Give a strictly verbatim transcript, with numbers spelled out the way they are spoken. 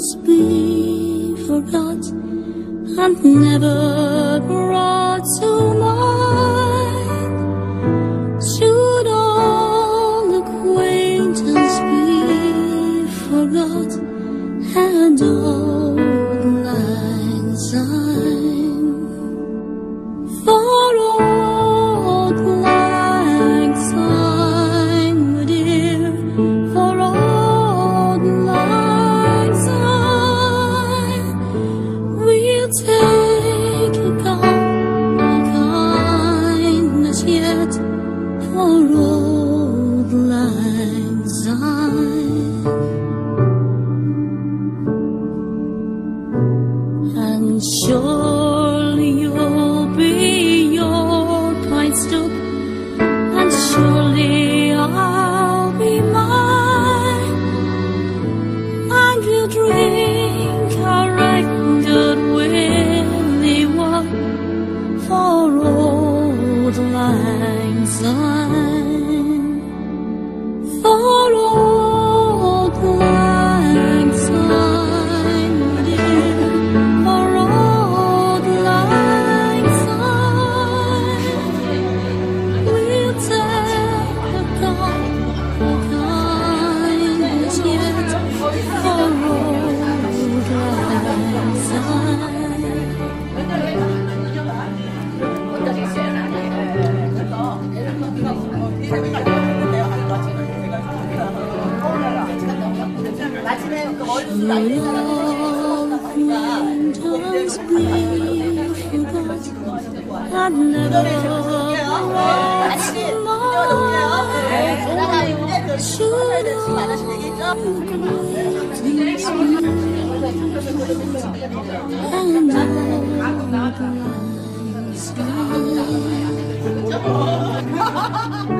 acquaintance be forgot and never brought to mind? Should all acquaintance be forgot and old lang syne? For old lang syne, my dear, for old lang syne, we'll take account of kindness yet for old lang syne. And surely you'll be your pint stop, and surely I'll be mine, and we'll drink our right good willy one for old lang syne, for old lang syne, dear, for old lang syne. We'll take a cup of kindness yet for old lang syne. Acquaintance be forgot and never brought to mind. Should all acquaintance be and old lang syne?